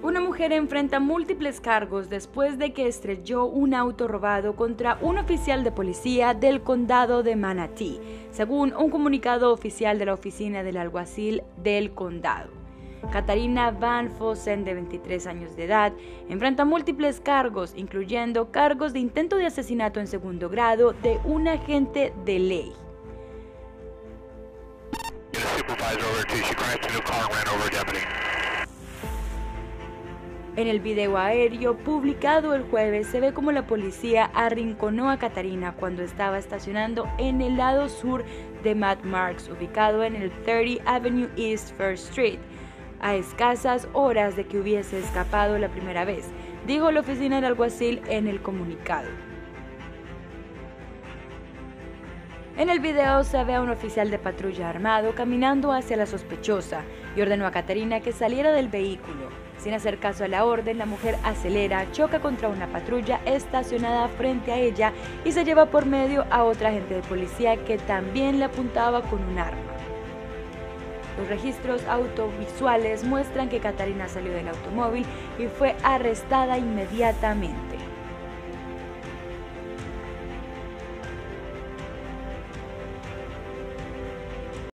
Una mujer enfrenta múltiples cargos después de que estrelló un auto robado contra un oficial de policía del condado de Manatee, según un comunicado oficial de la oficina del alguacil del condado. Katarina Van Fossen, de 23 años de edad, enfrenta múltiples cargos, incluyendo cargos de intento de asesinato en segundo grado de un agente de ley. En el video aéreo publicado el jueves se ve como la policía arrinconó a Katarina cuando estaba estacionando en el lado sur de Mad Marks, ubicado en el 30 Avenue East First Street, a escasas horas de que hubiese escapado la primera vez, dijo la oficina del alguacil en el comunicado. En el video se ve a un oficial de patrulla armado caminando hacia la sospechosa y ordenó a Katarina que saliera del vehículo. Sin hacer caso a la orden, la mujer acelera, choca contra una patrulla estacionada frente a ella y se lleva por medio a otra agente de policía que también le apuntaba con un arma. Los registros autovisuales muestran que Katarina salió del automóvil y fue arrestada inmediatamente.